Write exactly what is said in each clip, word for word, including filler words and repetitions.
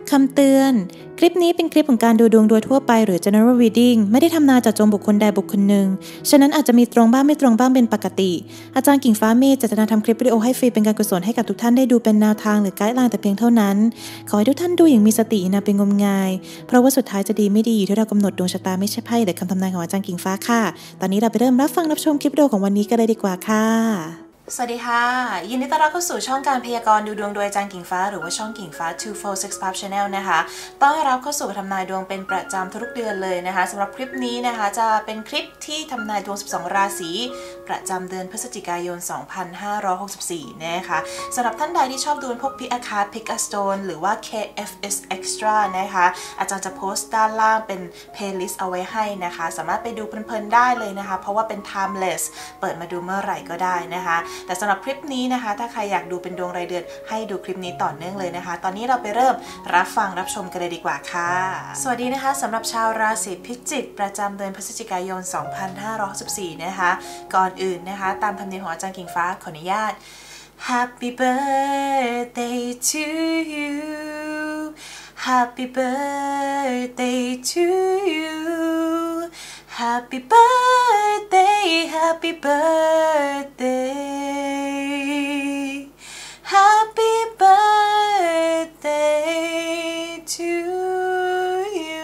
คำเตือนคลิปนี้เป็นคลิปของการดูดวงโดยทั่วไปหรือ general reading ไม่ได้ทำนายเจาะจงบุคคลใดบุคคลหนึ่งฉะนั้นอาจจะมีตรงบ้างไม่ตรงบ้างเป็นปกติอาจารย์กิ่งฟ้ามีเจตนาทำคลิปวิดีโอให้ฟรีเป็นการกุศลให้กับทุกท่านได้ดูเป็นแนวทางหรือไกด์ไลน์แต่เพียงเท่านั้นขอให้ทุกท่านดูอย่างมีสตินะเป็นงมงายเพราะว่าสุดท้ายจะดีไม่ดีอยู่ที่เรากำหนดดวงชะตาไม่ใช่ไพ่หรือคำทำนายของอาจารย์กิ่งฟ้าค่ะตอนนี้เราไปเริ่มรับฟังรับชมคลิปวิดีโอของวันนี้กันเลยดีกว่าค่ะสวัสดีค่ะยินดีต้อนรับเข้าสู่ช่องการพยากรณ์ดูดวงโดยอาจารย์กิ่งฟ้าหรือว่าช่องกิ่งฟ้าสอง สี่ หก Pub Channel นะคะต้อนรับเข้าสู่ทำนายดวงเป็นประจำทุกเดือนเลยนะคะสำหรับคลิปนี้นะคะจะเป็นคลิปที่ทำนายดวงสิบสองราศีประจำเดือนพฤศจิกายนสองพันห้าร้อยหกสิบสี่นะคะสำหรับท่านใดที่ชอบดูพวก Pick a Card Pick a Stone หรือว่า เค เอฟ เอส Extra นะคะอาจารย์จะโพสต์ด้านล่างเป็น Playlist เอาไว้ให้นะคะสามารถไปดูเพลินๆได้เลยนะคะเพราะว่าเป็น timeless เปิดมาดูเมื่อไหร่ก็ได้นะคะแต่สำหรับคลิปนี้นะคะถ้าใครอยากดูเป็นดวงรายเดือนให้ดูคลิปนี้ต่อเนื่องเลยนะคะตอนนี้เราไปเริ่มรับฟังรับชมกันเลยดีกว่าค่ะสวัสดีนะคะสำหรับชาวราศีพิจิกประจำเดือนพฤศจิกายนสองพันห้าร้อยหกสิบสี่นะคะก่อนอื่นนะคะตามธรรมเนียมของอาจารย์กิ่งฟ้าขออนุญาต Happy birthday to you Happy birthday to you Happy birthday Happy birthday Happy birthday to you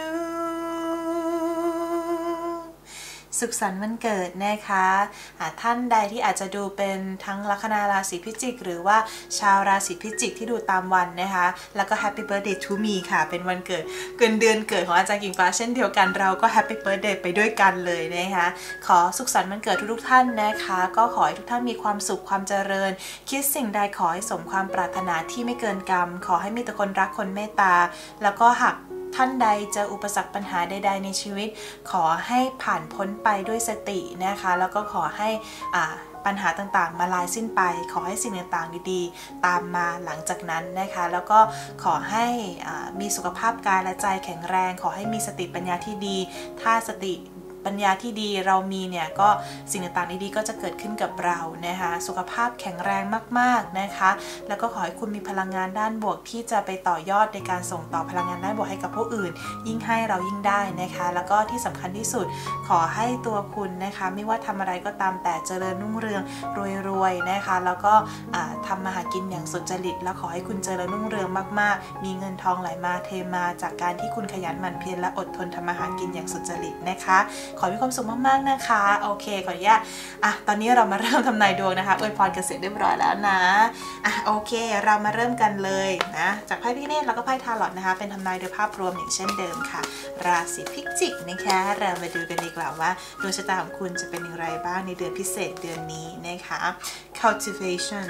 สุขสันต์วันเกิดนะคะท่านใดที่อาจจะดูเป็นทั้งลัคนาราศีพิจิกหรือว่าชาวราศีพิจิกที่ดูตามวันนะคะแล้วก็ Happy birthday to me ค่ะเป็นวันเกิดเกินเดือนเกิดของอาจารย์กิ่งฟ้าเช่นเดียวกันเราก็ Happy birthday ไปด้วยกันเลยนะคะขอสุขสันต์วันเกิดทุกๆท่านนะคะก็ขอให้ทุกท่านมีความสุขความเจริญคิดสิ่งใดขอให้สมความปรารถนาที่ไม่เกินกรรมขอให้มีแต่คนรักคนเมตตาแล้วก็หากท่านใดเจออุปสรรคปัญหาใดๆในชีวิตขอให้ผ่านพ้นไปด้วยสตินะคะแล้วก็ขอให้อ่าปัญหาต่างๆมาลายสิ้นไปขอให้สิ่งต่างๆดีๆตามมาหลังจากนั้นนะคะแล้วก็ขอให้มีสุขภาพกายและใจแข็งแรงขอให้มีสติปัญญาที่ดีถ้าสติปัญญาที่ดีเรามีเนี่ยก็สิ่งต่างๆดีๆก็จะเกิดขึ้นกับเรานะคะสุขภาพแข็งแรงมากๆนะคะแล้วก็ขอให้คุณมีพลังงานด้านบวกที่จะไปต่อยอดในการส่งต่อพลังงานด้านบวกให้กับผู้อื่นยิ่งให้เรายิ่งได้นะคะแล้วก็ที่สำคัญที่สุดขอให้ตัวคุณนะคะไม่ว่าทำอะไรก็ตามแต่เจริญรุ่งเรืองรวยๆนะคะแล้วก็ทำมาหากินอย่างสุจริตแล้วขอให้คุณเจริญรุ่งเรืองมากๆมีเงินทองไหลมาเทมาจากการที่คุณขยันหมั่นเพียรและอดทนทำมาหากินอย่างสุจริตนะคะขอมีความสุขมากๆนะคะโอเคขออนุญาตอ่ะตอนนี้เรามาเริ่มทำนายดวงนะคะอวยพรกันเสร็จเรียบร้อยแล้วนะอ่ะโอเคเรามาเริ่มกันเลยนะจากไพ่พี่เนตรแล้วก็ไพ่ทาโร็อตนะคะเป็นทำนายโดยภาพรวมอย่างเช่นเดิมค่ะราศีพิจิกนะคะเรามาดูกันดีกว่าว่าดวงชะตาของคุณจะเป็นอย่างไรบ้างในเดือนพิเศษเดือนนี้นะคะ cultivation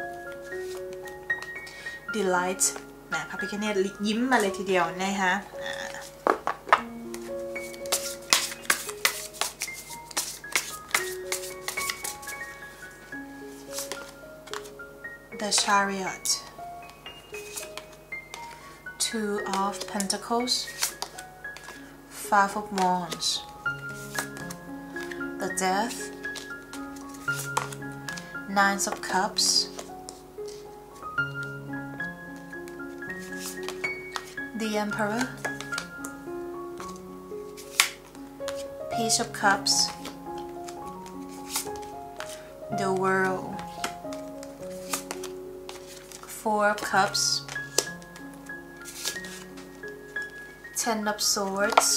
delight นะพระพิฆเนศยิ้มมาเลยทีเดียวนะคะThe Chariot, Two of Pentacles, Five of Wands, the Death, Nine of Cups, the Emperor, Page of Cups, the World, Four of Cups, Ten of Swords,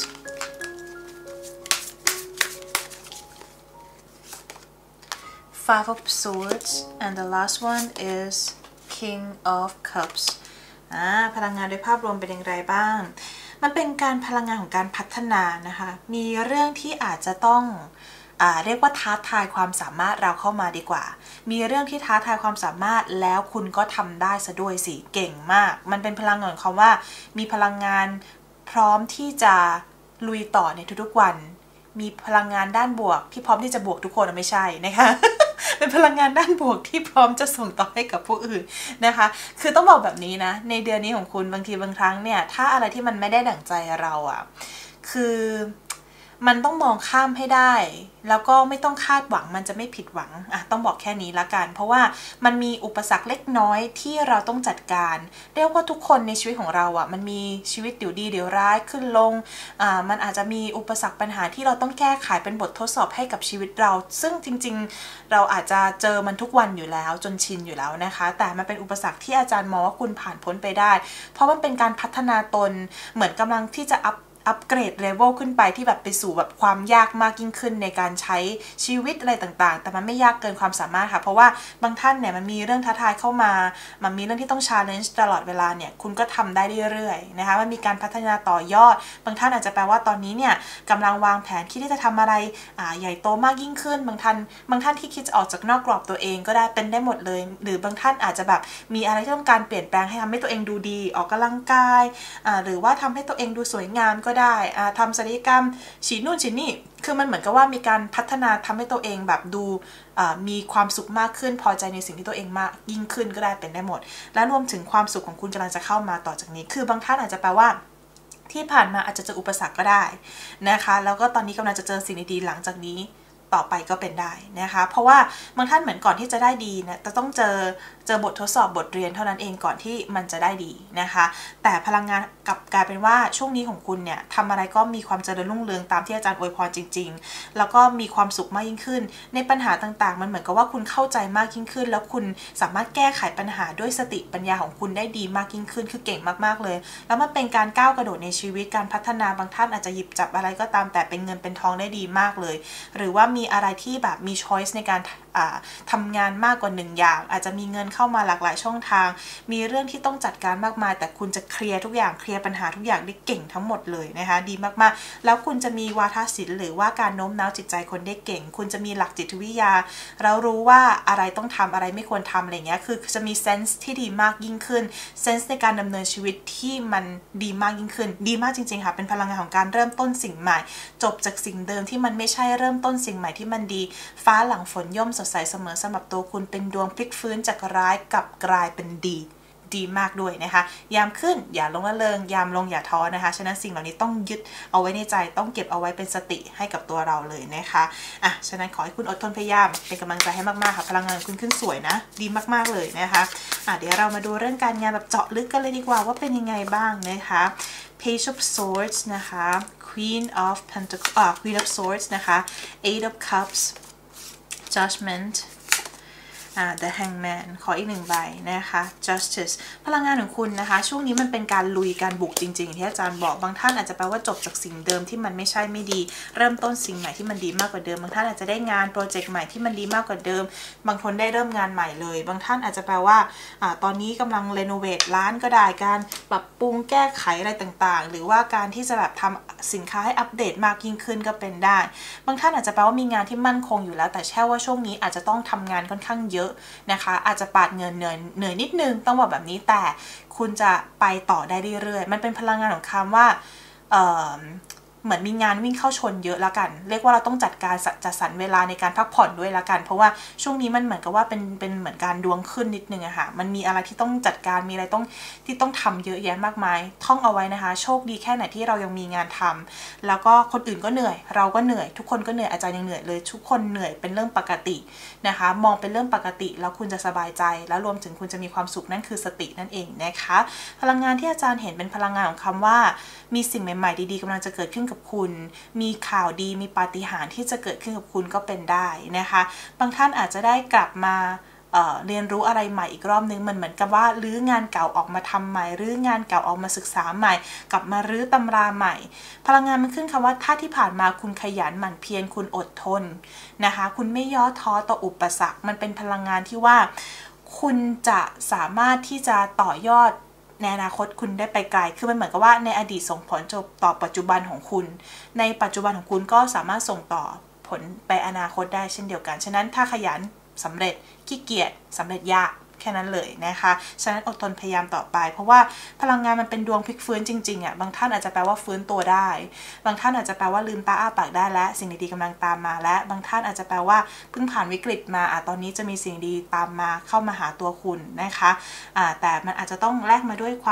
Five of Swords, and the last one is King of Cups อ่าพลังงานโดยภาพรวมเป็นอย่างไรบ้างมันเป็นการพลังงานของการพัฒนานะคะมีเรื่องที่อาจจะต้องเรียกว่าท้าทายความสามารถเราเข้ามาดีกว่ามีเรื่องที่ท้าทายความสามารถแล้วคุณก็ทำได้ซะด้วยสิเก่งมากมันเป็นพลังงานของเขาว่ามีพลังงานพร้อมที่จะลุยต่อในทุกๆวันมีพลังงานด้านบวกที่พร้อมที่จะบวกทุกคนไม่ใช่นะคะ เป็นพลังงานด้านบวกที่พร้อมจะส่งต่อให้กับผู้อื่นนะคะคือต้องบอกแบบนี้นะในเดือนนี้ของคุณบางทีบางครั้งเนี่ยถ้าอะไรที่มันไม่ได้ดั่งใจเราอ่ะคือมันต้องมองข้ามให้ได้แล้วก็ไม่ต้องคาดหวังมันจะไม่ผิดหวังอ่ะต้องบอกแค่นี้ละกันเพราะว่ามันมีอุปสรรคเล็กน้อยที่เราต้องจัดการเรียกว่าทุกคนในชีวิตของเราอ่ะมันมีชีวิตเดี๋ยวดีเดี๋ยวร้ายขึ้นลงอ่ามันอาจจะมีอุปสรรคปัญหาที่เราต้องแก้ไขเป็นบททดสอบให้กับชีวิตเราซึ่งจริงๆเราอาจจะเจอมันทุกวันอยู่แล้วจนชินอยู่แล้วนะคะแต่มันเป็นอุปสรรคที่อาจารย์มองว่าคุณผ่านพ้นไปได้เพราะมันเป็นการพัฒนาตนเหมือนกำลังที่จะอัพอัปเกรดเลเวลขึ้นไปที่แบบไปสู่แบบความยากมากยิ่งขึ้นในการใช้ชีวิตอะไรต่างๆแต่มันไม่ยากเกินความสามารถค่ะเพราะว่าบางท่านเนี่ยมันมีเรื่องท้าทายเข้ามามันมีเรื่องที่ต้อง challenge ตลอดเวลาเนี่ยคุณก็ทำได้เรื่อยๆนะคะมันมีการพัฒนาต่อยอดบางท่านอาจจะแปลว่าตอนนี้เนี่ยกำลังวางแผนคิดที่จะทำอะไรอ่าใหญ่โตมากยิ่งขึ้นบางท่านบางท่านที่คิดจะออกจากนอกกรอบตัวเองก็ได้เป็นได้หมดเลยหรือบางท่านอาจจะแบบมีอะไรที่ต้องการเปลี่ยนแปลงให้ทำให้ตัวเองดูดีออกกำลังกายอ่าหรือว่าทำให้ตัวเองดูสวยงามก็ได้อ่าทำศัลยกรรมฉีดนู่นฉีดนี่คือมันเหมือนกับว่ามีการพัฒนาทำให้ตัวเองแบบดูมีความสุขมากขึ้นพอใจในสิ่งที่ตัวเองมากยิ่งขึ้นก็ได้เป็นได้หมดและรวมถึงความสุขของคุณกำลังจะเข้ามาต่อจากนี้คือบางท่านอาจจะแปลว่าที่ผ่านมาอาจจะเจออุปสรรคก็ได้นะคะแล้วก็ตอนนี้กำลังจะเจอสิ่งดีๆหลังจากนี้ต่อไปก็เป็นได้นะคะเพราะว่าบางท่านเหมือนก่อนที่จะได้ดีนะจะต้องเจอเจอบททดสอบบทเรียนเท่านั้นเองก่อนที่มันจะได้ดีนะคะแต่พลังงานกลับกลายเป็นว่าช่วงนี้ของคุณเนี่ยทำอะไรก็มีความเจริญรุ่งเรืองตามที่อาจารย์อวยพรจริงๆแล้วก็มีความสุขมากยิ่งขึ้นในปัญหาต่างๆมันเหมือนกับว่าคุณเข้าใจมากยิ่งขึ้นแล้วคุณสามารถแก้ไขปัญหาด้วยสติปัญญาของคุณได้ดีมากยิ่งขึ้นคือเก่งมากๆเลยแล้วมันเป็นการก้าวกระโดดในชีวิตการพัฒนาบางท่านอาจจะหยิบจับอะไรก็ตามแต่เป็นเงินเป็นทองได้ดีมากเลยหรือว่ามีอะไรที่แบบมี choice ในการทำงานมากกว่าหนึ่งอย่างอาจจะมีเงินเข้ามาหลากหลายช่องทางมีเรื่องที่ต้องจัดการมากมายแต่คุณจะเคลียร์ทุกอย่างเคลียร์ปัญหาทุกอย่างได้เก่งทั้งหมดเลยนะคะดีมากๆแล้วคุณจะมีวาทศิลป์หรือว่าการโน้มน้าวจิตใจคนได้เก่งคุณจะมีหลักจิตวิทยาแล้วรู้ว่าอะไรต้องทำอะไรไม่ควรทำอะไรเงี้ยคือจะมีเซนส์ที่ดีมากยิ่งขึ้นเซนส์ในการดำเนินชีวิตที่มันดีมากยิ่งขึ้นดีมากจริงๆค่ะเป็นพลังงานของการเริ่มต้นสิ่งใหม่จบจากสิ่งเดิมที่มันไม่ใช่เริ่มต้นสิ่งใหม่ที่มันดีฟ้าหลังฝนย่อมสดใสเสมอสำหรับตัวคุณเป็นดวงพลิกฟื้นจากร้ายกลับกลายเป็นดีดีมากด้วยนะคะยามขึ้นอย่าลงละเริงยามลงอย่าท้อนะคะฉะนั้นสิ่งเหล่านี้ต้องยึดเอาไว้ในใจต้องเก็บเอาไว้เป็นสติให้กับตัวเราเลยนะคะอ่ะฉะนั้นขอให้คุณอดทนพยายามเป็นกำลังใจให้มากๆค่ะพลังงานคุณขึ้นสวยนะดีมากๆเลยนะคะอ่ะเดี๋ยวเรามาดูเรื่องการงานแบบเจาะลึกกันเลยดีกว่าว่าเป็นยังไงบ้างนะคะ Page of Swords นะคะ Queen of Pentacles อ่า Queen of Swords นะคะ Eight of Cups Judgment The Hangman ขออีกหนึ่งใบนะคะ Justice พลังงานของคุณนะคะช่วงนี้มันเป็นการลุยการบุกจริงๆที่อาจารย์บอกบางท่านอาจจะแปลว่าจบจากสิ่งเดิมที่มันไม่ใช่ไม่ดีเริ่มต้นสิ่งใหม่ที่มันดีมากกว่าเดิมบางท่านอาจจะได้งานโปรเจกต์ใหม่ที่มันดีมากกว่าเดิมบางคนได้เริ่มงานใหม่เลยบางท่านอาจจะแปลว่าอ่าตอนนี้กำลังรีโนเวทร้านก็ได้การปรับปรุงแก้ไขอะไรต่างๆหรือว่าการที่จะแบบทำสินค้าให้อัปเดตมากยิ่งขึ้นก็เป็นได้บางท่านอาจจะแปลว่ามีงานที่มั่นคงอยู่แล้วแต่แค่ว่าช่วงนี้อาจจะต้องทำงานค่อนข้างเยอะนะคะอาจจะปาดเงินเหนื่อยเหนื่อยนิดนึงต้องบอกแบบนี้แต่คุณจะไปต่อได้เรื่อยๆมันเป็นพลังงานของคำว่าเอ่อเหมือนมีงานวิ่งเข้าชนเยอะแล้วกันเรียกว่าเราต้องจัดการจัดสรรเวลาในการพักผ่อนด้วยละกันเพราะว่าช่วงนี้มันเหมือนกับว่าเป็นเป็นเหมือนการดวงขึ้นนิดนึงอะค่ะมันมีอะไรที่ต้องจัดการมีอะไรต้องที่ต้องทำเยอะแยะมากมายท่องเอาไว้นะคะโชคดีแค่ไหนที่เรายังมีงานทำแล้วก็คนอื่นก็เหนื่อยเราก็เหนื่อยทุกคนก็เหนื่อยอาจารย์ยังเหนื่อยเลยทุกคนเหนื่อยเป็นเรื่องปกตินะคะมองเป็นเรื่องปกติแล้วคุณจะสบายใจแล้วรวมถึงคุณจะมีความสุขนั่นคือสตินั่นเองนะคะพลังงานที่อาจารย์เห็นเป็นพลังงานของคำว่ามีสิ่งใหม่ๆดีๆกำลังจะเกิดขึ้นกับคุณมีข่าวดีมีปาฏิหาริย์ที่จะเกิดขึ้นกับคุณก็เป็นได้นะคะบางท่านอาจจะได้กลับมาเอ่อเรียนรู้อะไรใหม่อีกรอบนึงมันเหมือนกับว่ารื้องานเก่าออกมาทำใหม่รื้องานเก่าออกมาศึกษาใหม่กลับมารื้อตำราใหม่พลังงานมันขึ้นคำว่าถ้าที่ผ่านมาคุณขยันหมั่นเพียรคุณอดทนนะคะคุณไม่ย่อท้อต่ออุปสรรคมันเป็นพลังงานที่ว่าคุณจะสามารถที่จะต่อยอดในอนาคตคุณได้ไปไกลคือมันเหมือนกับว่าในอดีตส่งผลต่อปัจจุบันของคุณในปัจจุบันของคุณก็สามารถส่งต่อผลไปอนาคตได้เช่นเดียวกันฉะนั้นถ้าขยันสำเร็จขี้เกียจสำเร็จยากแค่นั้นเลยนะคะฉะนั้นอดทนพยายามต่อไปเพราะว่าพลังงานมันเป็นดวงพลิกฟื้นจริงๆอ่ะบางท่านอาจจะแปลว่าฟื้นตัวได้บางท่านอาจจะแปลว่าลืมตาอ้าปากได้และสิ่งดีๆกำลังตามมาและบางท่านอาจจะแปลว่าเพิ่งผ่านวิกฤตมาอ่ะตอนนี้จะมีสิ่งดีตามมาเข้ามาหาตัวคุณนะคะอ่าแต่มันอาจจะต้องแลกมาด้วยความ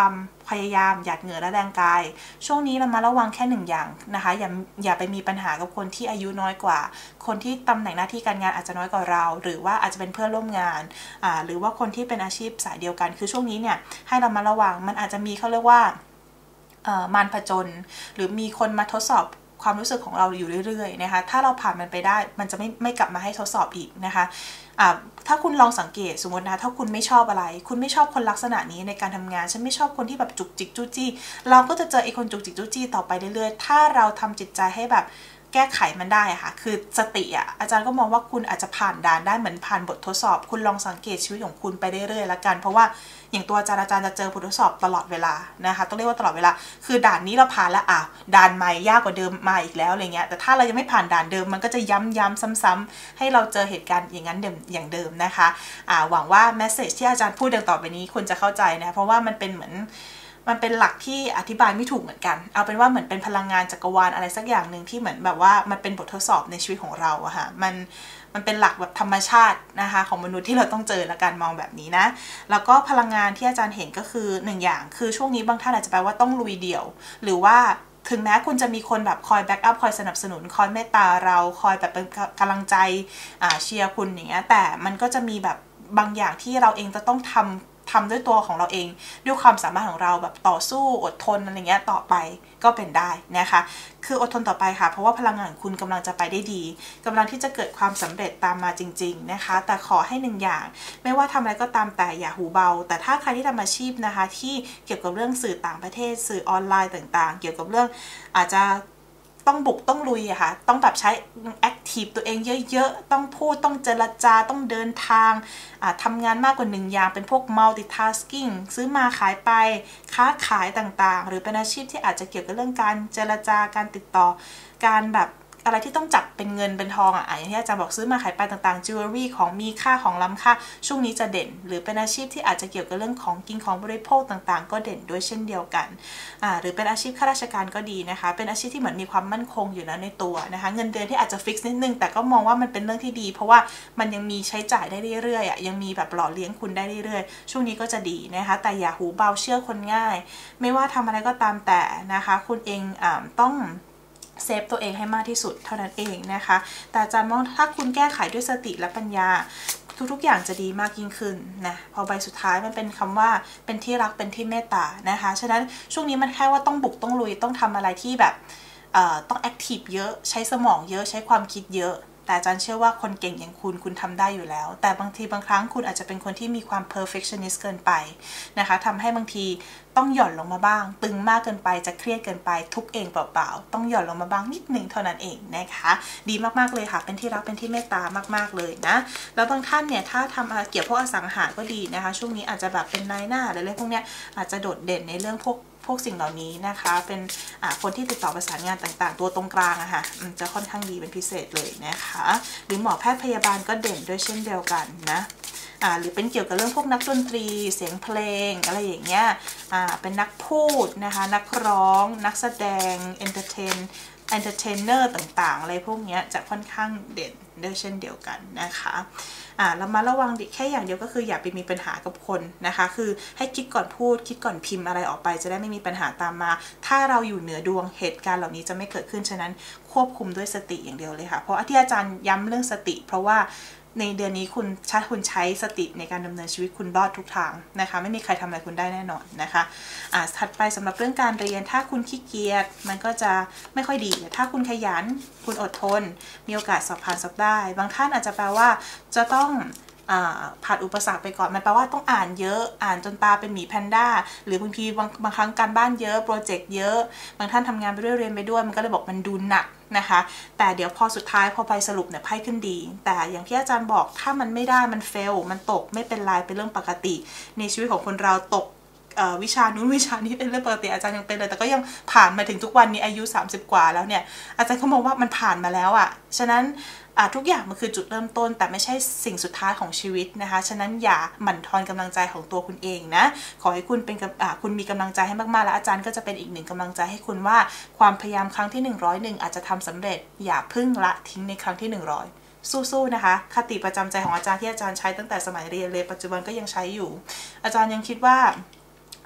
พยายามหยาดเหงื่อและแรงกายช่วงนี้เรามาระวังแค่หนึ่งอย่างนะคะอย่าอย่าไปมีปัญหากับคนที่อายุน้อยกว่าคนที่ตำแหน่งหน้าที่การงานอาจจะน้อยกว่าเราหรือว่าอาจจะเป็นเพื่อนร่วมงานอ่าหรือว่าคนที่เป็นอาชีพสายเดียวกันคือช่วงนี้เนี่ยให้เรามาระวังมันอาจจะมีเขาเรียกว่ามารผจญหรือมีคนมาทดสอบความรู้สึกของเราอยู่เรื่อยๆนะคะถ้าเราผ่านมันไปได้มันจะไม่ไม่กลับมาให้ทดสอบอีกนะคะถ้าคุณลองสังเกตสมมตินะถ้าคุณไม่ชอบอะไรคุณไม่ชอบคนลักษณะนี้ในการทำงานฉันไม่ชอบคนที่แบบจุกจิกจู้จี้เราก็จะเจอไอ้คนจุกจิกจู้จี้ต่อไปเรื่อยๆถ้าเราทำจิตใจให้แบบแก้ไขมันได้อะค่ะคือสติอะอาจารย์ก็มองว่าคุณอาจจะผ่านด่านได้เหมือนผ่านบททดสอบคุณลองสังเกตชีวิตของคุณไปเรื่อยๆแล้วกันเพราะว่าอย่างตัวอาจารย์อาจารย์จะเจอบททดสอบตลอดเวลานะคะต้องเรียกว่าตลอดเวลาคือด่านนี้เราผ่านแล้วอ่ะด่านใหม่ยากกว่าเดิมมาอีกแล้วอะไรเงี้ยแต่ถ้าเรายังไม่ผ่านด่านเดิมมันก็จะย้ำๆซ้ำๆให้เราเจอเหตุการณ์อย่างนั้นอย่างเดิมนะคะอ่าหวังว่าแมสเซจที่อาจารย์พูดดังต่อไปนี้คุณจะเข้าใจนะเพราะว่ามันเป็นเหมือนมันเป็นหลักที่อธิบายไม่ถูกเหมือนกันเอาเป็นว่าเหมือนเป็นพลังงานจักรวาลอะไรสักอย่างหนึ่งที่เหมือนแบบว่ามันเป็นบททดสอบในชีวิตของเราอะค่ะมันมันเป็นหลักแบบธรรมชาตินะคะของมนุษย์ที่เราต้องเจอและการมองแบบนี้นะแล้วก็พลังงานที่อาจารย์เห็นก็คือหนึ่งอย่างคือช่วงนี้บางท่านอาจจะแปลว่าต้องลุยเดี่ยวหรือว่าถึงแม้คุณจะมีคนแบบคอยแบ็กอัพคอยสนับสนุนคอยเมตตาเราคอยแบบเป็นกำลังใจอ่าเชียร์คุณอย่างเงี้ยแต่มันก็จะมีแบบบางอย่างที่เราเองจะต้องทำทำด้วยตัวของเราเองด้วยความสามารถของเราแบบต่อสู้อดทนอะไรเงี้ยต่อไปก็เป็นได้นะคะคืออดทนต่อไปค่ะเพราะว่าพลังงานของคุณกำลังจะไปได้ดีกำลังที่จะเกิดความสำเร็จตามมาจริงๆนะคะแต่ขอให้หนึ่งอย่างไม่ว่าทำอะไรก็ตามแต่อย่าหูเบาแต่ถ้าใครที่ทำอาชีพนะคะที่เกี่ยวกับเรื่องสื่อต่างประเทศสื่อออนไลน์ต่างๆเกี่ยวกับเรื่องอาจจะต้องบุกต้องลุยอะค่ะต้องแบบใช้แอคทีฟตัวเองเยอะๆต้องพูดต้องเจรจาต้องเดินทางทำงานมากกว่าหนึ่งอย่างเป็นพวก multitasking ซื้อมาขายไปค้าขายต่างๆหรือเป็นอาชีพที่อาจจะเกี่ยวกับเรื่องการเจรจาการติดต่อการแบบอะไรที่ต้องจับเป็นเงินเป็นทองอ่ะอย่างที่อาจารย์บอกซื้อมาขายไปต่างๆจิวเวลรี่ของมีค่าของล้ำค่าช่วงนี้จะเด่นหรือเป็นอาชีพที่อาจจะเกี่ยวกับเรื่องของกินของบริโภคต่างๆก็เด่นด้วยเช่นเดียวกันอ่าหรือเป็นอาชีพข้าราชการก็ดีนะคะเป็นอาชีพที่เหมือนมีความมั่นคงอยู่แล้วในตัวนะคะเงินเดือนที่อาจจะฟิกซ์นิดนึงแต่ก็มองว่ามันเป็นเรื่องที่ดีเพราะว่ามันยังมีใช้จ่ายได้เรื่อยๆอ่ะยังมีแบบหล่อเลี้ยงคุณได้เรื่อยๆช่วงนี้ก็จะดีนะคะแต่อย่าหูเบาเชื่อคนง่ายไม่ว่าทำอะไรก็ตามแต่นะคะคุณเองอ่าต้องเซฟตัวเองให้มากที่สุดเท่านั้นเองนะคะแต่อาจารย์มองถ้าคุณแก้ไขด้วยสติและปัญญาทุกๆอย่างจะดีมากยิ่งขึ้นนะพอใบสุดท้ายมันเป็นคำว่าเป็นที่รักเป็นที่เมตตานะคะฉะนั้นช่วงนี้มันแค่ว่าต้องบุกต้องลุยต้องทำอะไรที่แบบต้องแอคทีฟเยอะใช้สมองเยอะใช้ความคิดเยอะแต่อาจารย์เชื่อว่าคนเก่งอย่างคุณคุณทำได้อยู่แล้วแต่บางทีบางครั้งคุณอาจจะเป็นคนที่มีความ perfectionist เกินไปนะคะทำให้บางทีต้องหย่อนลงมาบ้างตึงมากเกินไปจะเครียดเกินไปทุกเองเปล่าๆต้องหย่อนลงมาบ้างนิดนึงเท่านั้นเองนะคะดีมากๆเลยค่ะเป็นที่รักเป็นที่เมตตามากๆเลยนะแล้วบางท่านเนี่ยถ้าทำเกี่ยวกับพวกอสังหาก็ดีนะคะช่วงนี้อาจจะแบบเป็นนายหน้าหรืออะไรพวกเนี้ยอาจจะโดดเด่นในเรื่องพวกพวกสิ่งเหล่านี้นะคะเป็นคนที่ติดต่อประสานงานต่างๆตัวตรงกลางอะค่ะจะค่อนข้างดีเป็นพิเศษเลยนะคะหรือหมอแพทย์พยาบาลก็เด่นด้วยเช่นเดียวกันนะอ่าหรือเป็นเกี่ยวกับเรื่องพวกนักดนตรีเสียงเพลงอะไรอย่างเงี้ยอ่าเป็นนักพูดนะคะนักร้องนักแสดงเอนเตอร์เทนเอนเตอร์เทนเนอร์ต่างๆอะไรพวกเนี้ยจะค่อนข้างเด่นด้วยเช่นเดียวกันนะคะอ่าเรามาระวังดิแค่อย่างเดียวก็คืออย่าไปมีปัญหากับคนนะคะคือให้คิดก่อนพูดคิดก่อนพิมพ์อะไรออกไปจะได้ไม่มีปัญหาตามมาถ้าเราอยู่เหนือดวงเหตุการณ์เหล่านี้จะไม่เกิดขึ้นฉะนั้นควบคุมด้วยสติอย่างเดียวเลยค่ะเพราะที่อาจารย์ย้ำเรื่องสติเพราะว่าในเดือนนี้คุณถ้าคุณใช้สติในการดำเนินชีวิตคุณรอดทุกทางนะคะไม่มีใครทำอะไรคุณได้แน่นอนนะคะอ่าถัดไปสำหรับเรื่องการเรียนถ้าคุณขี้เกียจมันก็จะไม่ค่อยดีถ้าคุณขยันคุณอดทนมีโอกาสสอบผ่านสอบได้บางท่านอาจจะแปลว่าจะต้องผ่านอุปสรรคไปก่อนมันแปลว่าต้องอ่านเยอะอ่านจนตาเป็นหมีแพนด้าหรือบางทีบางบางครั้งการบ้านเยอะโปรเจกต์เยอะบางท่านทำงานไปด้วยเรียนไปด้วยมันก็เลยบอกมันดูหนักนะคะแต่เดี๋ยวพอสุดท้ายพอไปสรุปเนี่ยไพ่ขึ้นดีแต่อย่างที่อาจารย์บอกถ้ามันไม่ได้มันเฟลมันตกไม่เป็นไรเป็นเรื่องปกติในชีวิตของคนเราตกวิชานู้นวิชานี้เป็นเรื่องปกติอาจารย์ยังเป็นเลยแต่ก็ยังผ่านมาถึงทุกวันนี้อายุสามสิบกว่าแล้วเนี่ยอาจารย์เขามองว่ามันผ่านมาแล้วอ่ะฉะนั้นทุกอย่างมันคือจุดเริ่มต้นแต่ไม่ใช่สิ่งสุดท้ายของชีวิตนะคะฉะนั้นอย่าหมั่นทอนกำลังใจของตัวคุณเองนะขอให้คุณเป็นคุณมีกำลังใจให้มากๆแล้วอาจารย์ก็จะเป็นอีกหนึ่งกำลังใจให้คุณว่าความพยายามครั้งที่หนึ่งร้อยเอ็ดอาจจะทำสำเร็จอย่าพึ่งละทิ้งในครั้งที่หนึ่งร้อยสู้ๆนะคะคติประจำใจของอาจารย์ที่อาจารย์ใช้ตั้งแต่สมัยเรียนเลยปัจจุบันก็ยังใช้อยู่อาจารย์ยังคิดว่า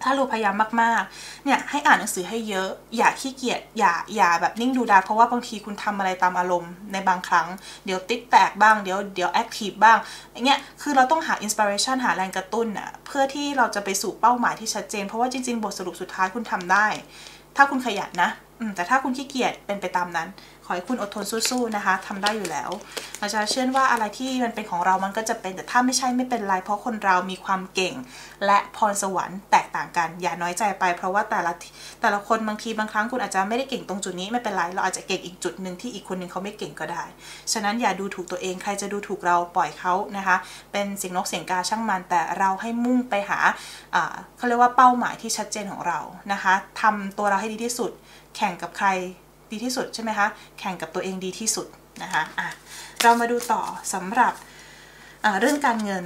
ถ้ารู้พยายามมากๆเนี่ยให้อ่านหนังสือให้เยอะอย่าขี้เกียจอย่าอย่าแบบนิ่งดูดายเพราะว่าบางทีคุณทำอะไรตามอารมณ์ในบางครั้งเดี๋ยวติดแตกบ้างเดี๋ยวเดี๋ยวแอคทีฟบ้างอย่างเงี้ยคือเราต้องหาอินสปิเรชันหาแรงกระตุ้นอะเพื่อที่เราจะไปสู่เป้าหมายที่ชัดเจนเพราะว่าจริงๆบทสรุปสุดท้ายคุณทำได้ถ้าคุณขยันนะแต่ถ้าคุณขี้เกียจเป็นไปตามนั้นขอให้คุณอดทนสู้ๆนะคะทำได้อยู่แล้วอาจารย์เชื่อว่าอะไรที่มันเป็นของเรามันก็จะเป็นแต่ถ้าไม่ใช่ไม่เป็นไรเพราะคนเรามีความเก่งและพรสวรรค์แตกต่างกันอย่าน้อยใจไปเพราะว่าแต่ละแต่ละคนบางทีบางครั้งคุณอาจจะไม่ได้เก่งตรงจุดนี้ไม่เป็นไรเราอาจจะเก่งอีกจุดหนึ่งที่อีกคนหนึ่งเขาไม่เก่งก็ได้ฉะนั้นอย่าดูถูกตัวเองใครจะดูถูกเราปล่อยเขานะคะเป็นเสียงนกเสียงกาช่างมันแต่เราให้มุ่งไปหาเขาเรียกว่าเป้าหมายที่ชัดเจนของเรานะคะทำตัวเราให้ดีที่สุดแข่งกับใครดีที่สุดใช่ไหมคะแข่งกับตัวเองดีที่สุดนะคะอ่ะเรามาดูต่อสำหรับเรื่องการเงิน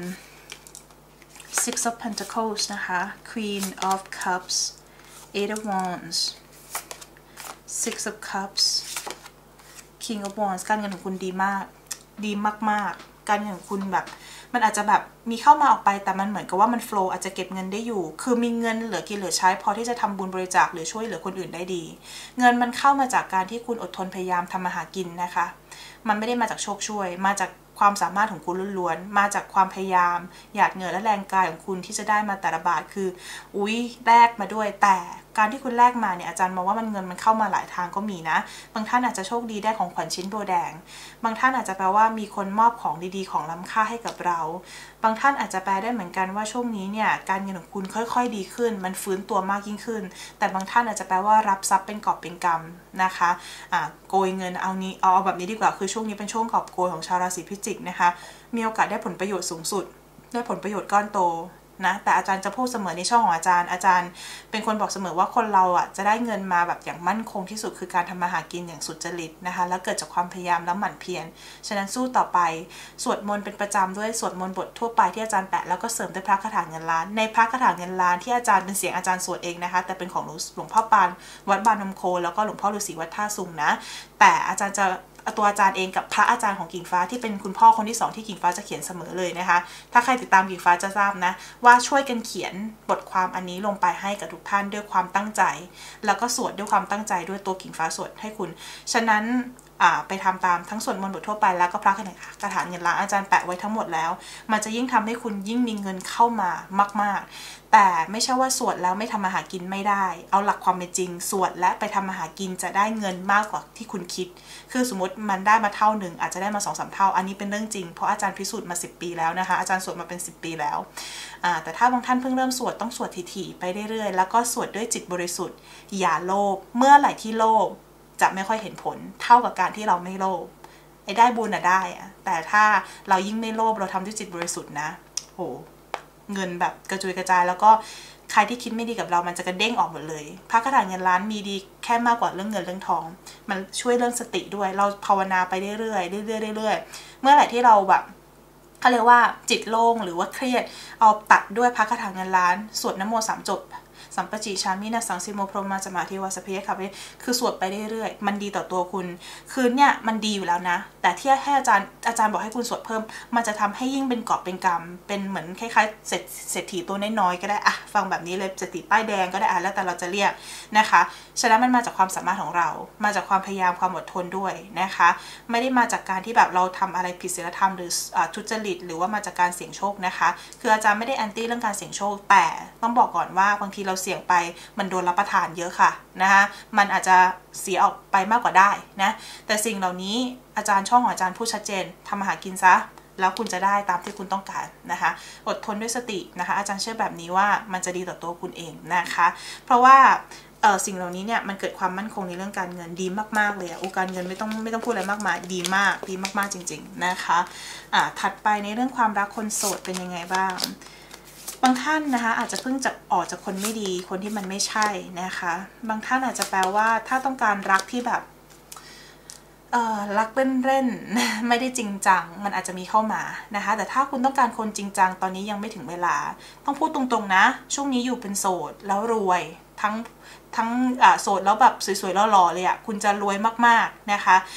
Six of Pentacles นะคะ Queen of Cups Eight of Wands Six of Cups King of Wands การเงินของคุณดีมากดีมากๆการเงินของคุณแบบมันอาจจะแบบมีเข้ามาออกไปแต่มันเหมือนกับว่ามันโฟลว์อาจจะเก็บเงินได้อยู่คือมีเงินเหลือกินเหลือใช้พอที่จะทำบุญบริจาคหรือช่วยเหลือคนอื่นได้ดีเงินมันเข้ามาจากการที่คุณอดทนพยายามทำมาหากินนะคะมันไม่ได้มาจากโชคช่วยมาจากความสามารถของคุณล้วนๆมาจากความพยายามหยาดเหงื่อและแรงกายของคุณที่จะได้มาแต่ละบาทคืออุ๊ยแลกมาด้วยแต่การที่คุณแลกมาเนี่ยอาจารย์มองว่ามันเงินมันเข้ามาหลายทางก็มีนะบางท่านอาจจะโชคดีได้ของขวัญชิ้นโบแดงบางท่านอาจจะแปลว่ามีคนมอบของดีๆของล้ำค่าให้กับเราบางท่านอาจจะแปลได้เหมือนกันว่าช่วงนี้เนี่ยการเงินของคุณค่อยๆดีขึ้นมันฟื้นตัวมากยิ่งขึ้นแต่บางท่านอาจจะแปลว่ารับทรัพย์เป็นกอบเป็นกำนะคะอ่าโกยเงินเอานี้เอาแบบนี้ดีกว่าคือช่วงนี้เป็นช่วงกอบโกยของชาวราศีพิจิกนะคะมีโอกาสได้ผลประโยชน์สูงสุดได้ผลประโยชน์ก้อนโตนะแต่อาจารย์จะพูดเสมอในช่องของอาจารย์อาจารย์เป็นคนบอกเสมอว่าคนเราอ่ะจะได้เงินมาแบบอย่างมั่นคงที่สุดคือการทำมาหากินอย่างสุจริตนะคะแล้วเกิดจากความพยายามและหมั่นเพียรฉะนั้นสู้ต่อไปสวดมนต์เป็นประจำด้วยสวดมนต์บททั่วไปที่อาจารย์แปะแล้วก็เสริมด้วยพระคาถาเงินล้านในพระคาถาเงินล้านที่อาจารย์เป็นเสียงอาจารย์สวดเองนะคะแต่เป็นของหลวงพ่อปานวัดบานน้ำโคแล้วก็หลวงพ่อฤาษีวัดท่าซุงนะแต่อาจารย์จะตัวอาจารย์เองกับพระอาจารย์ของกิ่งฟ้าที่เป็นคุณพ่อคนที่สองที่กิ่งฟ้าจะเขียนเสมอเลยนะคะถ้าใครติดตามกิ่งฟ้าจะทราบนะว่าช่วยกันเขียนบทความอันนี้ลงไปให้กับทุกท่านด้วยความตั้งใจแล้วก็สวดด้วยความตั้งใจด้วยตัวกิ่งฟ้าสวดให้คุณฉะนั้นไปทำตามทั้งสวดมนต์บททั่วไปแล้วก็พระคาถาเงินล้านอาจารย์แปะไว้ทั้งหมดแล้วมันจะยิ่งทำให้คุณยิ่งมีเงินเข้ามามากๆแต่ไม่ใช่ว่าสวดแล้วไม่ทำมาหากินไม่ได้เอาหลักความเป็นจริงสวดและไปทำมาหากินจะได้เงินมากกว่าที่คุณคิดคือสมมติมันได้มาเท่าหนึ่งอาจจะได้มา สองสาม เท่าอันนี้เป็นเรื่องจริงเพราะอาจารย์พิสูจน์มาสิบปีแล้วนะคะอาจารย์สวดมาเป็นสิบปีแล้วแต่ถ้าบางท่านเพิ่งเริ่มสวดต้องสวดถี่ๆไปเรื่อยๆแล้วก็สวดด้วยจิตบริสุทธิ์อย่าโลภเมื่อไหร่ที่โลภจะไม่ค่อยเห็นผลเท่ากับการที่เราไม่โลภไอ้ได้บุญอะได้อะแต่ถ้าเรายิ่งไม่โลภเราทำด้วยจิตบริสุทธิ์นะโหเงินแบบกระจุยกระจายแล้วก็ใครที่คิดไม่ดีกับเรามันจะกระเด้งออกหมดเลยพระคาถาเงินล้านมีดีแค่มากกว่าเรื่องเงินเรื่องทองมันช่วยเรื่องสติด้วยเราภาวนาไปเรื่อยๆเรื่อยๆเรื่อยๆเมื่อไหร่ที่เราแบบเขาเรียกว่าจิตโล่งหรือว่าเครียดเอาตัดด้วยพระคาถาเงินล้านสวดนโมสามจบสัมปจิชามินะสังสิโมพรหมาสมาธิวาสเพยค่ะคือสวดไปเรื่อยๆมันดีต่อตัวคุณคือเนี่ยมันดีอยู่แล้วนะแต่ที่ให้อาจารย์อาจารย์บอกให้คุณสวดเพิ่มมันจะทำให้ยิ่งเป็นกอบเป็นกำเป็นเหมือนคล้ายๆเศรษฐีตัวน้อยๆก็ได้อะฟังแบบนี้เลยเศรษฐีป้ายแดงก็ได้อะแล้วแต่เราจะเรียกนะคะฉะนั้นมันมาจากความสามารถของเรามาจากความพยายามความอดทนด้วยนะคะไม่ได้มาจากการที่แบบเราทำอะไรผิดศีลธรรมหรือทุจริตหรือว่ามาจากการเสี่ยงโชคนะคะคืออาจารย์ไม่ได้แอนตี้เรื่องการเสี่ยงโชคแต่ต้องบอกก่อนว่าบางทีเราเสี่ยงไปมันโดนรับประทานเยอะค่ะนะคะมันอาจจะเสียออกไปมากกว่าได้นะแต่สิ่งเหล่านี้อาจารย์ช่องของอาจารย์พูดชัดเจนทำมาหากินซะแล้วคุณจะได้ตามที่คุณต้องการนะคะอดทนด้วยสตินะคะอาจารย์เชื่อแบบนี้ว่ามันจะดีต่อตัวคุณเองนะคะเพราะว่าเออสิ่งเหล่านี้เนี่ยมันเกิดความมั่นคงในเรื่องการเงินดีมากๆเลยอะอุการเงินไม่ต้องไม่ต้องพูดอะไรมากมายดีมากดีมากๆจริงๆนะคะอ่าถัดไปในเรื่องความรักคนโสดเป็นยังไงบ้างบางท่านนะคะอาจจะเพิ่งจะออกจากคนไม่ดีคนที่มันไม่ใช่นะคะบางท่านอาจจะแปลว่าถ้าต้องการรักที่แบบเอ่อรักเล่นๆไม่ได้จริงจังมันอาจจะมีเข้ามานะคะแต่ถ้าคุณต้องการคนจริงจังตอนนี้ยังไม่ถึงเวลาต้องพูดตรงๆนะช่วงนี้อยู่เป็นโสดแล้วรวยทั้งทั้งอ่าโสดแล้วแบบสวยๆหล่อๆเลยอ่ะคุณจะรวยมากๆนะคะ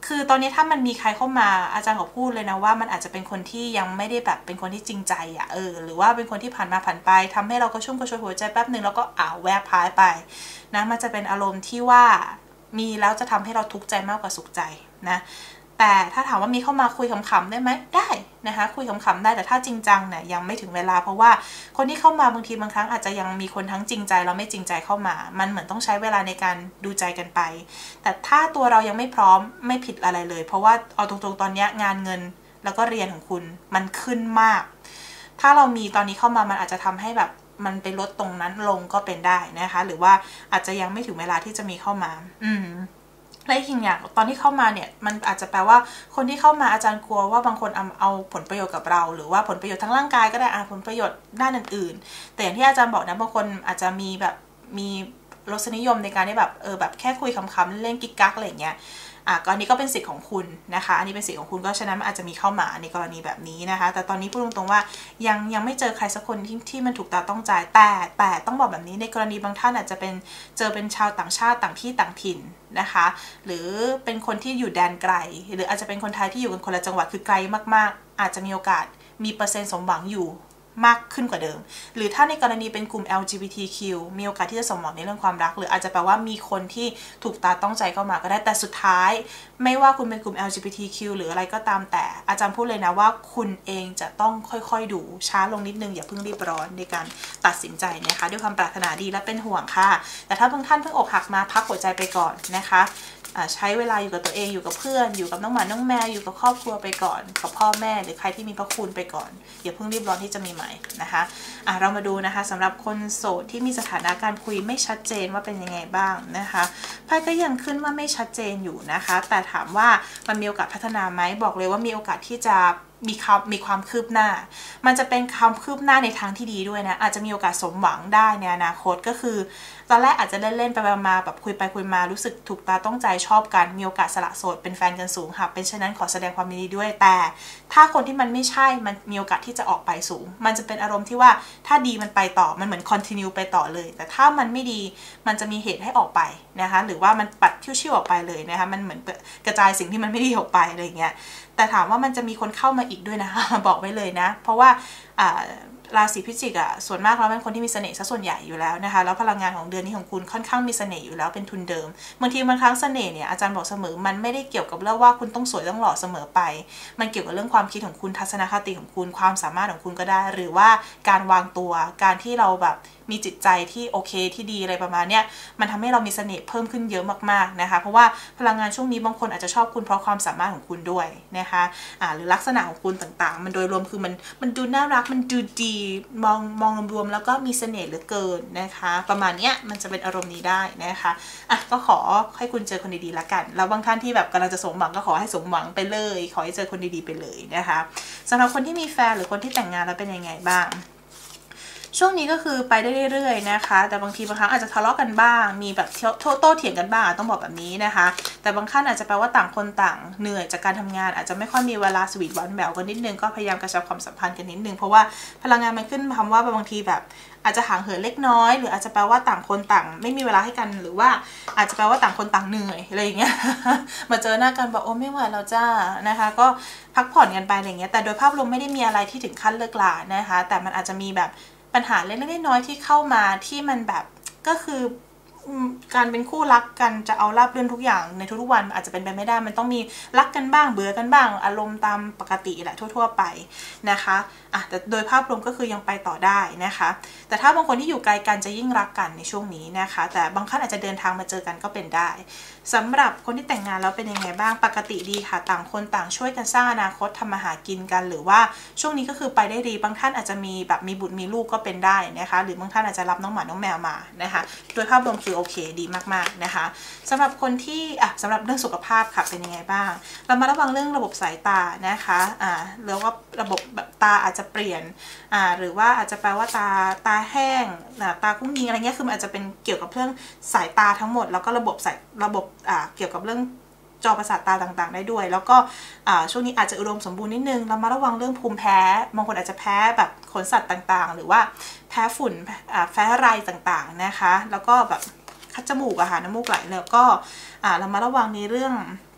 คือตอนนี้ถ้ามันมีใครเข้ามาอาจารย์ขอพูดเลยนะว่ามันอาจจะเป็นคนที่ยังไม่ได้แบบเป็นคนที่จริงใจอ่ะเออหรือว่าเป็นคนที่ผ่านมาผ่านไปทำให้เราก็ชุ่มกระชวยหัวใจแป๊บหนึ่งแล้วก็อ้าวแวบพายไปนะมันจะเป็นอารมณ์ที่ว่ามีแล้วจะทำให้เราทุกข์ใจมากกว่าสุขใจนะแต่ถ้าถามว่ามีเข้ามาคุยขำๆได้ไหมได้นะคะคุยขำๆได้แต่ถ้าจริงจังเนี่ยยังไม่ถึงเวลาเพราะว่าคนที่เข้ามาบางทีบางครั้งอาจจะยังมีคนทั้งจริงใจแล้วไม่จริงใจเข้ามามันเหมือนต้องใช้เวลาในการดูใจกันไปแต่ถ้าตัวเรายังไม่พร้อมไม่ผิดอะไรเลยเพราะว่าเอาตรงๆตอนนี้งานเงินแล้วก็เรียนของคุณมันขึ้นมากถ้าเรามีตอนนี้เข้ามามันอาจจะทำให้แบบมันไปลดตรงนั้นลงก็เป็นได้นะคะหรือว่าอาจจะยังไม่ถึงเวลาที่จะมีเข้ามาอืมและอีกอย่างตอนที่เข้ามาเนี่ยมันอาจจะแปลว่าคนที่เข้ามาอาจารย์กลัวว่าบางคนเอาเอาผลประโยชน์กับเราหรือว่าผลประโยชน์ทั้งร่างกายก็ได้อ่ะผลประโยชน์ด้านอื่นๆแต่อย่างที่อาจารย์บอกนะบางคนอาจจะมีแบบมีรสนิยมในการที่แบบเออแบบแค่คุยคำๆเล่นกิ๊กกักอะไรอย่างเงี้ยอ่ะก็อันนี้ก็เป็นสิทธิ์ของคุณนะคะอันนี้เป็นสิทธิ์ของคุณก็ฉะนั้นมันอาจจะมีเข้ามาในกรณีแบบนี้นะคะแต่ตอนนี้พูดตรงๆว่ายังยังไม่เจอใครสักคนที่ที่มันถูกตาต้องใจแต่แต่ต้องบอกแบบนี้ในกรณีบางท่านอาจจะเป็นเจอเป็นชาวต่างชาติต่างที่ต่างถิ่นนะคะหรือเป็นคนที่อยู่แดนไกลหรืออาจจะเป็นคนไทยที่อยู่กันคนละจังหวัดคือไกลมากๆอาจจะมีโอกาสมีเปอร์เซ็นต์สมหวังอยู่มากขึ้นกว่าเดิมหรือถ้าในกรณีเป็นกลุ่ม แอล จี บี ที คิว มีโอกาสที่จะสมหวังในเรื่องความรักหรืออาจจะแปลว่ามีคนที่ถูกตาต้องใจเข้ามาก็ได้แต่สุดท้ายไม่ว่าคุณเป็นกลุ่ม แอล จี บี ที คิว หรืออะไรก็ตามแต่อาจารย์พูดเลยนะว่าคุณเองจะต้องค่อยๆดูช้าลงนิดนึงอย่าเพิ่งรีบร้อนในการตัดสินใจนะคะด้วยความปรารถนาดีและเป็นห่วงค่ะแต่ถ้าบางท่านเพิ่งอกหักมาพักหัวใจไปก่อนนะคะใช้เวลาอยู่กับตัวเองอยู่กับเพื่อนอยู่กับน้องหมาน้องแมวอยู่กับครอบครัวไปก่อนกับพ่อแม่หรือใครที่มีพระคุณไปก่อนอย่าเพิ่งรีบร้อนที่จะมีใหม่นะคะอ่ะเรามาดูนะคะสำหรับคนโสดที่มีสถานะการคุยไม่ชัดเจนว่าเป็นยังไงบ้างนะคะไพ่ก็ยังขึ้นว่าไม่ชัดเจนอยู่นะคะแต่ถามว่ามันมีโอกาสพัฒนาไหมบอกเลยว่ามีโอกาสที่จะมีความมีความคืบหน้ามันจะเป็นความคืบหน้าในทางที่ดีด้วยนะอาจจะมีโอกาสสมหวังได้ในอนาคตก็คือตอนแรกอาจจะเล่นๆไปมาแบบคุยไปคุยมารู้สึกถูกตาต้องใจชอบกันมีโอกาสสละโสดเป็นแฟนกันสูงค่ะเป็นเช่นนั้นขอแสดงความยินดีด้วยแต่ถ้าคนที่มันไม่ใช่มันมีโอกาสที่จะออกไปสูงมันจะเป็นอารมณ์ที่ว่าถ้าดีมันไปต่อมันเหมือน continue ไปต่อเลยแต่ถ้ามันไม่ดีมันจะมีเหตุให้ออกไปนะคะหรือว่ามันปัดชิวๆออกไปเลยนะคะมันเหมือนกระจายสิ่งที่มันไม่ดีออกไปอะไรอย่างเงี้ยแต่ถามว่ามันจะมีคนเข้ามาอีกด้วยนะคะบอกไว้เลยนะเพราะว่าราศีพิจิกอ่ะส่วนมากแล้วเป็นคนที่มีเสน่ห์ซะส่วนใหญ่อยู่แล้วนะคะแล้วพลังงานของเดือนนี้ของคุณค่อนข้างมีเสน่ห์อยู่แล้วเป็นทุนเดิมบางทีบางครั้งเสน่ห์เนี่ยอาจารย์บอกเสมอมันไม่ได้เกี่ยวกับเรื่องว่าคุณต้องสวยต้องหล่อเสมอไปมันเกี่ยวกับเรื่องความคิดของคุณทัศนคติของคุณความสามารถของคุณก็ได้หรือว่าการวางตัวการที่เราแบบมีจิตใจที่โอเคที่ดีอะไรประมาณเนี้ยมันทำให้เรามีเสน่ห์เพิ่มขึ้นเยอะมากๆนะคะเพราะว่าพลังงานช่วงนี้บางคนอาจจะชอบคุณเพราะความสามารถของคุณด้วยนะคะอ่าหรือลักษณะของคุณต่างๆมันโดยรวมคือมันมันดูน่ารักมันดูดีมองมองรวมๆแล้วก็มีเสน่ห์เหลือเกินนะคะประมาณเนี้ยมันจะเป็นอารมณ์นี้ได้นะคะอ่ะก็ขอให้คุณเจอคนดีๆละกันแล้วบางท่านที่แบบกำลังจะสมหวังก็ขอให้สมหวังไปเลยขอให้เจอคนดีๆไปเลยนะคะสำหรับคนที่มีแฟนหรือคนที่แต่งงานแล้วเป็นยังไงบ้างช่วงนี้ก็คือไปได้เรื่อยๆนะคะแต่บางทีบางครั้งอาจจะทะเลาะกันบ้างมีแบบโต้เถียงกันบ้างต้องบอกแบบนี้นะคะแต่บางท่านอาจจะแปลว่าต่างคนต่างเหนื่อยจากการทำงานอาจจะไม่ค่อยมีเวลาสวีทหวานแหววกันนิดนึงก็พยายามกระชับความสัมพันธ์กันนิดนึงเพราะว่าพลังงานมันขึ้นคำว่าบางทีแบบอาจจะห่างเหินเล็กน้อยหรืออาจจะแปลว่าต่างคนต่างไม่มีเวลาให้กันหรือว่าอาจจะแปลว่าต่างคนต่างเหนื่อยอะไรอย่างเงี้ยมาเจอหน้ากันบอกโอ้ไม่ไหวแล้วจ้านะคะก็พักผ่อนกันไปอะไรเงี้ยแต่โดยภาพรวมไม่ได้มีอะไรที่ถึงขั้นเลิกลานะคะแต่มันอาจจะมีแบบปัญหาเล็กๆน้อยๆที่เข้ามาที่มันแบบก็คือการเป็นคู่รักกันจะเอาราบรื่นทุกอย่างในทุกๆวันอาจจะเป็นไปไม่ได้มันต้องมีรักกันบ้างเบื่อกันบ้างอารมณ์ตามปกติแหละทั่วๆไปนะคะอ่ะแต่โดยภาพรวมก็คือยังไปต่อได้นะคะแต่ถ้าบางคนที่อยู่ไกลกันจะยิ่งรักกันในช่วงนี้นะคะแต่บางท่านอาจจะเดินทางมาเจอกันก็เป็นได้สำหรับคนที่แต่งงานแล้วเป็นยังไงบ้างปกติดีค่ะต่างคนต่างช่วยกันสร้างอนาคตทำมาหากินกันหรือว่าช่วงนี้ก็คือไปได้ดีบางท่านอาจจะมีแบบมีบุตรมีลูกก็เป็นได้นะคะหรือบางท่านอาจจะรับน้องหมาน้องแมวมานะคะโดยภาพรวมคือโอเคดีมากๆนะคะสำหรับคนที่อ่ะสำหรับเรื่องสุขภาพค่ะเป็นยังไงบ้างเรามาระวังเรื่องระบบสายตานะคะอ่าหรือว่าระบบแบบตาอาจจะเปลี่ยนอ่าหรือว่าอาจจะแปลว่าตาตาแห้งตากุ้งยิงอะไรเงี้ยคือมันอาจจะเป็นเกี่ยวกับเรื่องสายตาทั้งหมดแล้วก็ระบบสายระบบอ่าเกี่ยวกับเรื่องจอประสาทตาต่างๆได้ด้วยแล้วก็ช่วงนี้อาจจะอุดมสมบูรณ์นิดนึงเรามาระวังเรื่องภูมิแพ้บางคนอาจจะแพ้แบบขนสัตว์ต่างๆหรือว่าแพ้ฝุ่นแพ้ไรต่างๆนะคะแล้วก็แบบคัดจมูกอะค่ะน้ำมูกไหลแล้วก็เรามาระวังในเรื่อง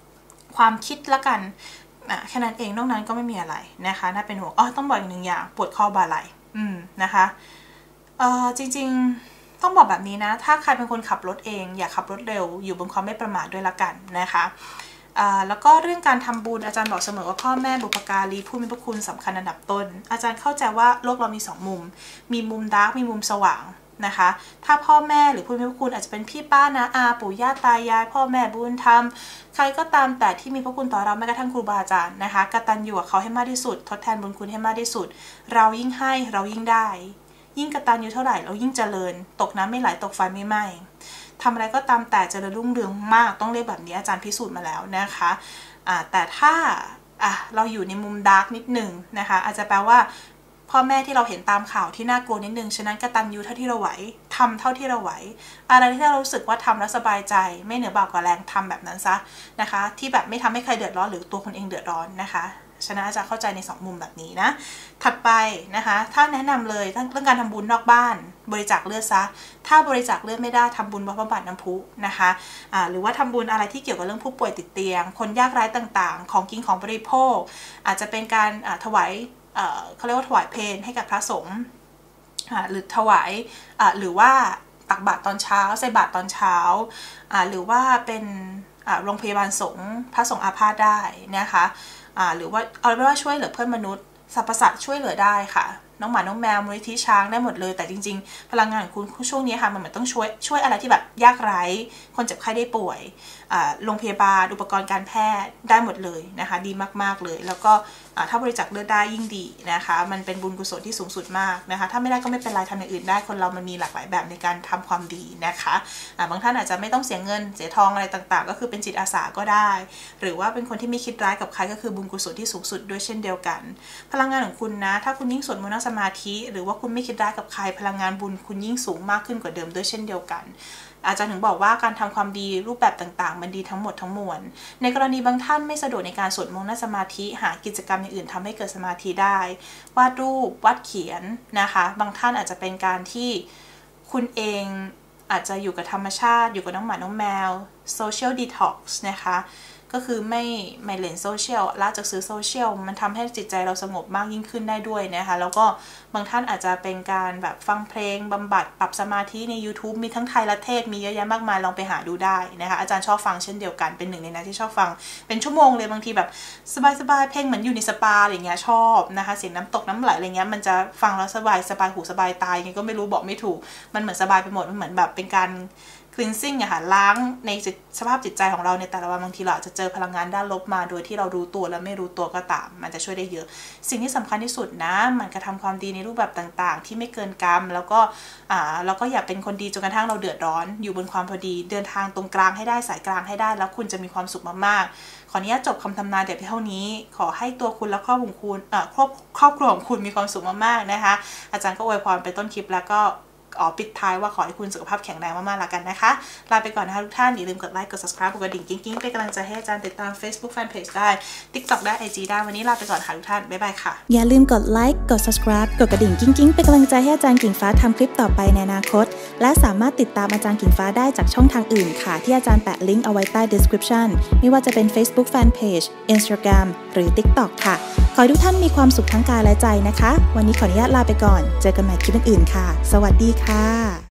ความคิดละกันแค่นั้นเองนอกนั้นก็ไม่มีอะไรนะคะน่าเป็นห่วงอ๋อต้องบอกอีกหนึ่งอย่างปวดข้อบ่าไหล่อืมนะคะเอ่อจริงๆต้องบอกแบบนี้นะถ้าใครเป็นคนขับรถเองอย่าขับรถเร็วอยู่บนความไม่ประมาทด้วยละกันนะคะแล้วก็เรื่องการทำบุญอาจารย์บอกเสมอว่าพ่อแม่บุพการีผู้มีพระคุณสำคัญอันดับต้นอาจารย์เข้าใจว่าโลกเรามีสองมุมมีมุมดาร์กมีมุมสว่างนะคะถ้าพ่อแม่หรือผู้มีพระคุณอาจจะเป็นพี่ป้านะอาปู่ย่าตายายพ่อแม่บุญธรรมใครก็ตามแต่ที่มีพระคุณต่อเราแม้กระทั่งครูบาอาจารย์นะคะกตัญญูกับเขาให้มากที่สุดทดแทนบุญคุณให้มากที่สุดเรายิ่งให้เรายิ่งได้ยิ่งกตัญญูเท่าไหร่เรายิ่งเจริญตกน้ำไม่ไหลตกไฟไม่ไหม้ทำอะไรก็ตามแต่เจริญรุ่งเรืองมากต้องเรียกแบบนี้อาจารย์พิสูจน์มาแล้วนะคะะแต่ถ้าอ่ะเราอยู่ในมุมดาร์กนิดหนึ่งนะคะอาจจะแปลว่าพ่อแม่ที่เราเห็นตามข่าวที่น่ากลัวนิดนึงฉะนั้นกตัญญูเท่าที่เราไหวทำเท่าที่เราไหวอะไรที่เรารู้สึกว่าทำแล้วสบายใจไม่เหนือบากกว่าแรงทำแบบนั้นซะนะคะที่แบบไม่ทำให้ใครเดือดร้อนหรือตัวคนเองเดือดร้อนนะคะฉะนั้นอาจารย์เข้าใจในสองมุมแบบนี้นะถัดไปนะคะถ้าแนะนำเลยเรื่องการทำบุญนอกบ้านบริจาคเลือดซะถ้าบริจาคเลือดไม่ได้ทำบุญบำบัดน้ำพุนะคะะหรือว่าทำบุญอะไรที่เกี่ยวกับเรื่องผู้ป่วยติดเตียงคนยากไร้ต่างๆของกินของบริโภคอาจจะเป็นการถวายเขาเรียกว่าถวายเพลให้กับพระสงฆ์หรือถวายหรือว่าตักบาตรตอนเช้าใส่บาตรตอนเช้าหรือว่าเป็นโรงพยาบาลสงฆ์พระสงฆ์อาพาธได้นะคะหรือว่าเอาเป็นว่าช่วยเหลือเพื่อนมนุษย์สรรพสัตว์ช่วยเหลือได้ค่ะน้องหมาน้องแมวมูลนิธิช้างได้หมดเลยแต่จริงๆพลังงานของคุณช่วงนี้ค่ะมันเหมือนต้องช่วยช่วยอะไรที่แบบยากไร้คนเจ็บไข้ได้ป่วยโรงพยาบาลอุปกรณ์การแพทย์ได้หมดเลยนะคะดีมากๆเลยแล้วก็ถ้าบริจาคเลือดได้ยิ่งดีนะคะมันเป็นบุญกุศลที่สูงสุดมากนะคะถ้าไม่ได้ก็ไม่เป็นไรทำอย่างอื่นได้คนเรามันมีหลากหลายแบบในการทำความดีนะคะบางท่านอาจจะไม่ต้องเสียเงินเสียทองอะไรต่างๆก็คือเป็นจิตอาสาก็ได้หรือว่าเป็นคนที่ไม่คิดร้ายกับใครก็คือบุญกุศลที่สูงสุดด้วยเช่นเดียวกันพลังงานของคุณนะถ้าคุณยิ่งสวดมนต์นั่งสมาธิหรือว่าคุณไม่คิดร้ายกับใครพลังงานบุญคุณยิ่งสูงมากขึ้นกว่าเดิมด้วยเช่นเดียวกันอาจารย์ถึงบอกว่าการทำความดีรูปแบบต่างๆมันดีทั้งหมดทั้งมวลในกรณีบางท่านไม่สะดวกในการสวดมนต์นั่งสมาธิหากิจกรรมอย่างอื่นทำให้เกิดสมาธิได้วาดรูปวาดเขียนนะคะบางท่านอาจจะเป็นการที่คุณเองอาจจะอยู่กับธรรมชาติอยู่กับน้องหมาน้องแมว social detox นะคะก็คือไม่ไม่เล่นโซเชียลละจากซื้อโซเชียลมันทำให้จิตใจเราสงบมากยิ่งขึ้นได้ด้วยนะคะแล้วก็บางท่านอาจจะเป็นการแบบฟังเพลงบำบัดปรับสมาธิใน YouTube มีทั้งไทยและเทศมีเยอะแยะมากมายลองไปหาดูได้นะคะอาจารย์ชอบฟังเช่นเดียวกันเป็นหนึ่งในนั้นที่ชอบฟังเป็นชั่วโมงเลยบางทีแบบสบายๆเพลงเหมือนอยู่ในสปาอะไรเงี้ยชอบนะคะเสียงน้ำตกน้ำไหลอะไรเงี้ยมันจะฟังแล้วสบายสบายหูสบายตายังไงก็ไม่รู้บอกไม่ถูกมันเหมือนสบายไปหมดมันเหมือนแบบเป็นการcleansing อะค่ะล้างในสภาพจิตใจของเราในแต่ละวันบางทีเราอาจจะเจอพลังงานด้านลบมาโดยที่เรารู้ตัวและไม่รู้ตัวก็ตามมันจะช่วยได้เยอะสิ่งที่สำคัญที่สุดนะมันกระทำความดีในรูปแบบต่างๆที่ไม่เกินกรรมแล้วก็อ่าเราก็อย่าเป็นคนดีจนกระทั่งเราเดือดร้อนอยู่บนความพอดีเดินทางตรงกลางให้ได้สายกลางให้ได้แล้วคุณจะมีความสุขมากๆขออนุญาตจบคำทำนายแต่เพียงเท่านี้ขอให้ตัวคุณและครอบครัวคุณเอ่อครอบครอบครัวของคุณมีความสุขมากๆนะคะอาจารย์ก็อวยพรไปต้นคลิปแล้วก็อ๋อปิดท้ายว่าขอให้คุณสุขภาพแข็งแรงมากๆแล้วกันนะคะลาไปก่อนนะคะทุกท่านอย่าลืมกดไลค์กด subscribe กดกระดิ่งกิ๊งๆเป็นกำลังใจให้อาจารย์ติดตาม Facebook Fanpage ได้ TikTok ได้ ไอ จี ได้วันนี้ลาไปก่อนค่ะทุกท่านบ๊ายบายค่ะอย่าลืมกดไลค์กด subscribe กดกระดิ่งกิ๊งๆเป็นกำลังใจให้อาจารย์กิ่งฟ้าทำคลิปต่อไปในอนาคตและสามารถติดตามอาจารย์กิ่งฟ้าได้จากช่องทางอื่นค่ะที่อาจารย์แปะลิงก์เอาไว้ใต้ description ไม่ว่าจะเป็น Facebook Fanpage Instagram หรือ TikTok ค่ะขอให้ทุกท่านมีความสุขทั้งกายและใจนะคะวันนี้ขออนุญาตลาไปก่อนเจอกันใหม่คลิปอื่นๆค่ะสวัสดีค่ะ